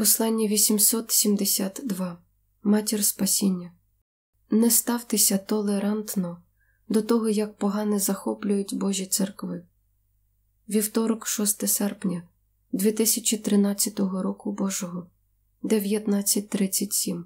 Послання 872. Матір спасіння. Не ставтеся толерантно до того, як погани захоплюють Божі церкви. Вівторок, 6 серпня 2013 року Божого, 19:37.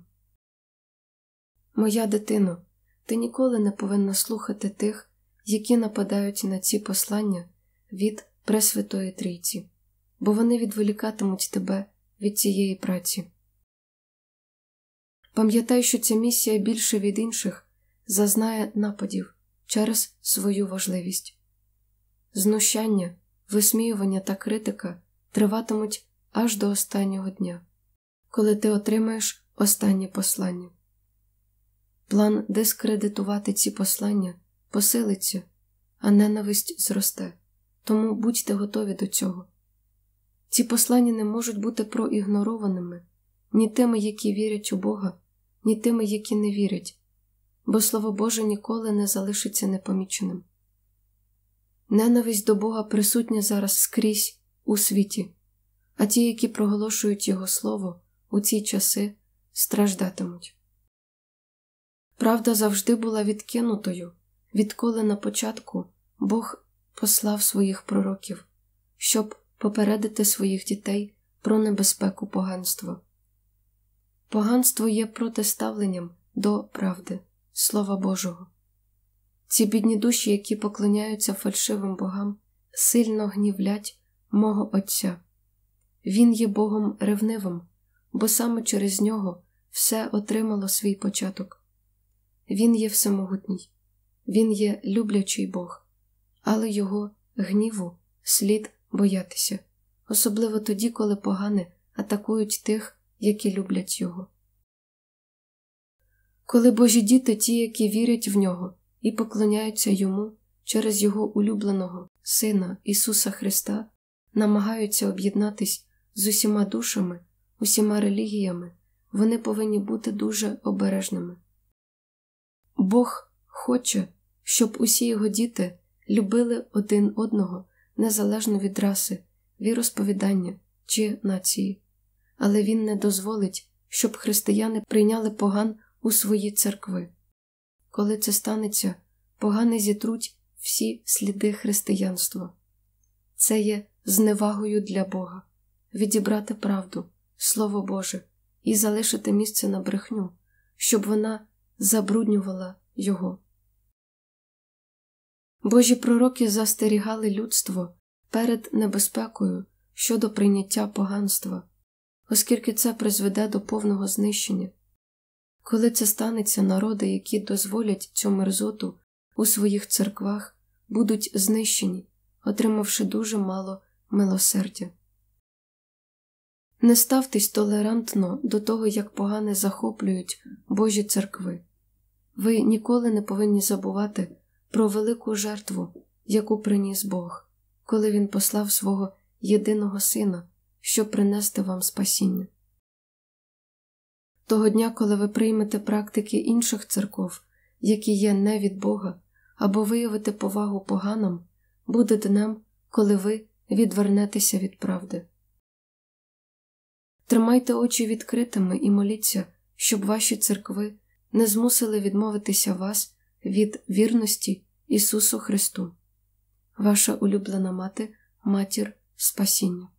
Моя дитино, ти ніколи не повинна слухати тих, які нападають на ці послання від Пресвятої Трійці, бо вони відволікатимуть тебе від цієї праці. Пам'ятай, що ця місія більше від інших зазнає нападів через свою важливість. Знущання, висміювання та критика триватимуть аж до останнього дня, коли ти отримаєш останнє послання. План дискредитувати ці послання посилиться, а ненависть зросте, тому будьте готові до цього. Ці послання не можуть бути проігнорованими ні тими, які вірять у Бога, ні тими, які не вірять, бо Слово Боже ніколи не залишиться непоміченим. Ненависть до Бога присутня зараз скрізь у світі, а ті, які проголошують Його Слово у ці часи, страждатимуть. Правда завжди була відкинутою, відколи на початку Бог послав своїх пророків, щоб попередити своїх дітей про небезпеку поганства. Поганство є протиставленням до правди, Слова Божого. Ці бідні душі, які поклоняються фальшивим богам, сильно гнівлять мого Отця. Він є Богом ревнивим, бо саме через нього все отримало свій початок. Він є всемогутній, він є люблячий Бог, але його гніву слід боятися, особливо тоді, коли погани атакують тих, які люблять його. Коли Божі діти, ті, які вірять в нього і поклоняються йому через його улюбленого Сина Ісуса Христа, намагаються об'єднатись з усіма душами, усіма релігіями, вони повинні бути дуже обережними. Бог хоче, щоб усі його діти любили один одного незалежно від раси, віросповідання чи нації. Але він не дозволить, щоб християни прийняли поган у свої церкви. Коли це станеться, погани зітруть всі сліди християнства. Це є зневагою для Бога – відібрати правду, Слово Боже, і залишити місце на брехню, щоб вона забруднювала його. Божі пророки застерігали людство перед небезпекою щодо прийняття поганства, оскільки це призведе до повного знищення. Коли це станеться, народи, які дозволять цю мерзоту у своїх церквах, будуть знищені, отримавши дуже мало милосердя. Не ставтесь толерантно до того, як погани захоплюють Божі церкви. Ви ніколи не повинні забувати про велику жертву, яку приніс Бог, коли Він послав свого єдиного Сина, щоб принести вам спасіння. Того дня, коли ви приймете практики інших церков, які є не від Бога, або виявите повагу поганам, буде днем, коли ви відвернетеся від правди. Тримайте очі відкритими і моліться, щоб ваші церкви не змусили відмовитися вас від вірності Ісусу Христу. Ваша улюблена мати, Матір спасіння.